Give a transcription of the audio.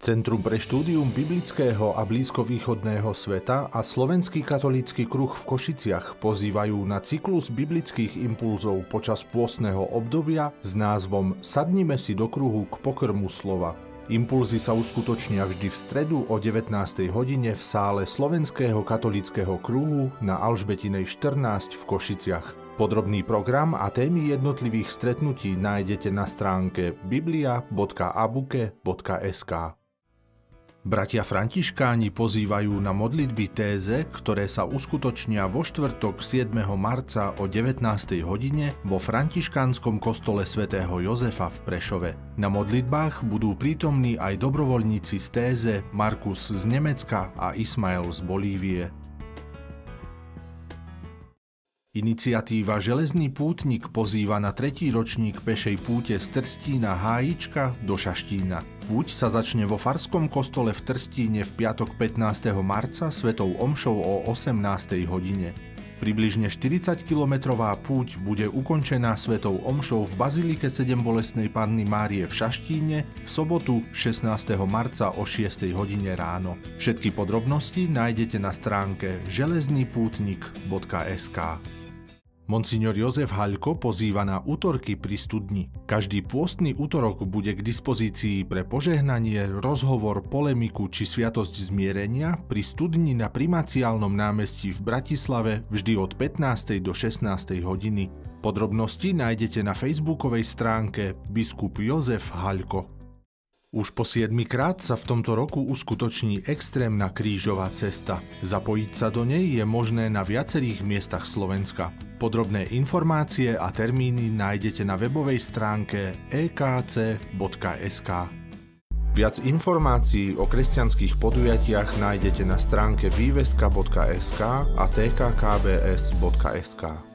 Centrum pre štúdium biblického a blízkovýchodného sveta a Slovenský katolícky kruh v Košiciach pozývajú na cyklus biblických impulzov počas pôstneho obdobia s názvom Sadnime si do kruhu k pokrmu slova. Impulzy sa uskutočnia vždy v stredu o 19. hodine v sále Slovenského katolíckeho kruhu na Alžbetinej 14 v Košiciach. Podrobný program a témy jednotlivých stretnutí nájdete na stránke biblia.abuke.sk. Bratia františkáni pozývajú na modlitby téze, ktoré sa uskutočnia vo štvrtok 7. marca o 19. hodine vo františkánskom kostole svätého Jozefa v Prešove. Na modlitbách budú prítomní aj dobrovoľníci z téze Markus z Nemecka a Ismael z Bolívie. Iniciatíva Železný pútnik pozýva na 3. ročník pešej púte z Trstína Hájička do Šaštína. Púť sa začne vo farskom kostole v Trstíne v piatok 15. marca svetou omšou o 18. hodine. Približne 40-kilometrová púť bude ukončená svetou omšou v bazilike Sedembolestnej Panny Márie v Šaštíne v sobotu 16. marca o 6. hodine ráno. Všetky podrobnosti nájdete na stránke železnypútnik.sk. Monsignor Jozef Haľko pozýva na útorky pri studni. Každý pôstny útorok bude k dispozícii pre požehnanie, rozhovor, polemiku či sviatosť zmierenia pri studni na Primaciálnom námestí v Bratislave vždy od 15. do 16. hodiny. Podrobnosti nájdete na facebookovej stránke biskup Jozef Haľko. Už po 7-krát sa v tomto roku uskutoční extrémna krížová cesta. Zapojiť sa do nej je možné na viacerých miestach Slovenska. Podrobné informácie a termíny nájdete na webovej stránke ekc.sk. Viac informácií o kresťanských podujatiach nájdete na stránke výveska.sk a tkkbs.sk.